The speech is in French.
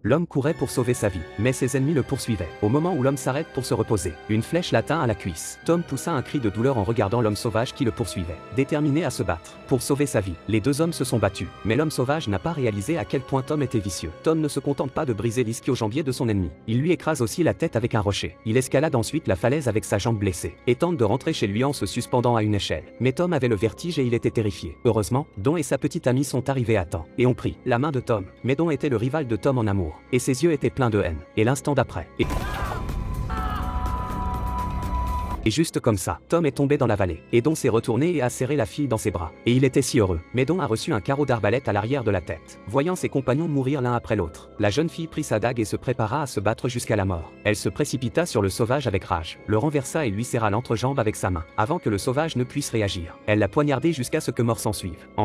L'homme courait pour sauver sa vie, mais ses ennemis le poursuivaient. Au moment où l'homme s'arrête pour se reposer, une flèche l'atteint à la cuisse. Tom poussa un cri de douleur en regardant l'homme sauvage qui le poursuivait. Déterminé à se battre pour sauver sa vie, les deux hommes se sont battus, mais l'homme sauvage n'a pas réalisé à quel point Tom était vicieux. Tom ne se contente pas de briser l'ischio-jambier de son ennemi, il lui écrase aussi la tête avec un rocher. Il escalade ensuite la falaise avec sa jambe blessée, et tente de rentrer chez lui en se suspendant à une échelle. Mais Tom avait le vertige et il était terrifié. Heureusement, Don et sa petite amie sont arrivés à temps, et ont pris la main de Tom. Mais Don était le rival de Tom en amour, et ses yeux étaient pleins de haine. Et l'instant d'après, Et juste comme ça, Tom est tombé dans la vallée, et Don s'est retourné et a serré la fille dans ses bras. Et il était si heureux. Mais Don a reçu un carreau d'arbalète à l'arrière de la tête. Voyant ses compagnons mourir l'un après l'autre, la jeune fille prit sa dague et se prépara à se battre jusqu'à la mort. Elle se précipita sur le sauvage avec rage, le renversa et lui serra l'entrejambe avec sa main, avant que le sauvage ne puisse réagir. Elle l'a poignardé jusqu'à ce que mort s'ensuive.